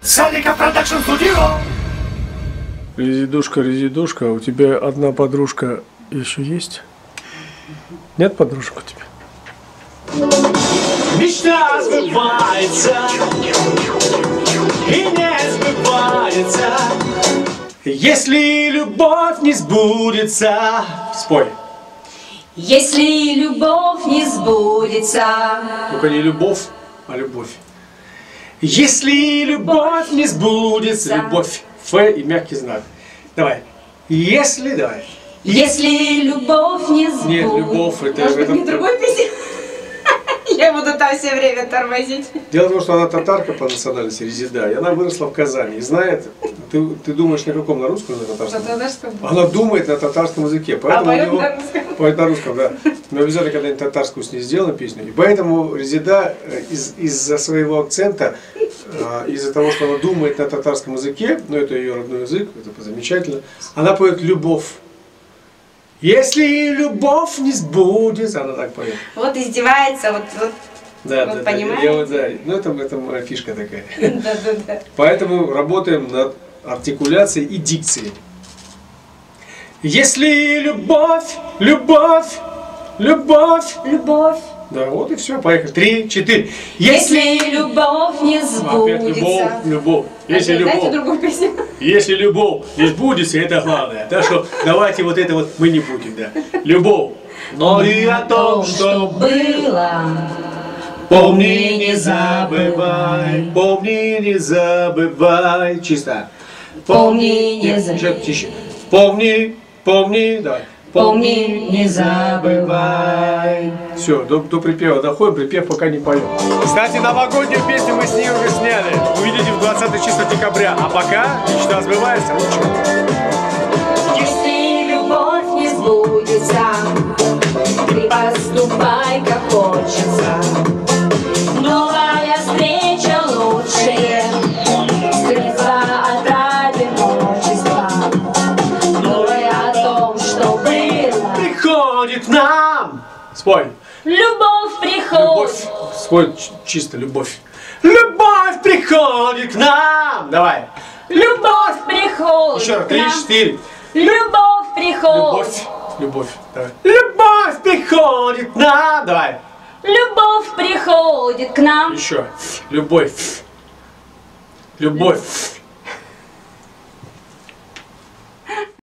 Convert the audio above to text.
Салика Продакшн Студио. Резидушка, резидушка, у тебя одна подружка еще есть? Нет подружек у тебя? Мечта сбывается и не сбывается, если любовь не сбудется. Спой. Если любовь не сбудется. Только не любовь, а любовь. Если любовь не сбудется. Любовь. Ф и мягкий знак. Давай. Если, давай. Если любовь не сбудется. Нет, любовь это... Может быть, не другой песни? Я буду там все время тормозить. Дело в том, что она татарка по национальности, резида, и она выросла в Казани. И знает, ты думаешь на каком, на русском или на татарском? На татарском. Она думает на татарском языке. Поэтому поет на русском? Поет на русском, да. Мы обязательно когда-нибудь татарскую с ней сделаем песню. И поэтому резида из-за своего акцента, из-за того, что она думает на татарском языке, но это ее родной язык, это замечательно, она поет «Любовь». Если любовь не сбудется, она так поет. Вот издевается, вот Да, вот да, понимаете? да. Ну это моя фишка такая. Да. Поэтому работаем над артикуляцией и дикцией. Если любовь, любовь, любовь. Любовь. Да, вот и все, поехали. 3, 4. Если любовь не Опять сбудется. любовь, любовь. Если Знаете любовь. другую песню? Если любовь не сбудется, это главное. Так что давайте вот это вот мы не будем, да. Любовь. Но и о том, что было, помни, не забывай. Помни, не забывай. Чисто. Помни, не забывай. Тише. Помни, помни, давай. Помни, не забывай. Все, до припева доходим, припев пока не поем. Кстати, новогоднюю песню мы с ней уже сняли. Увидите в 20 числа декабря. А пока мечта сбывается. Если любовь не сбудется, ты поступай как хочется. Новая встреча лучшее, средства от одиночества. Думай о том, что было. Приходит к нам. Спой. Любовь приходит. Спой чисто любовь. Любовь приходит к нам. Давай. Любовь приходит. Еще раз. к 3, нам. 4. Любовь приходит. Любовь. Любовь. Давай. Любовь приходит к нам. Давай. Любовь приходит к нам. Еще. Любовь. Любовь.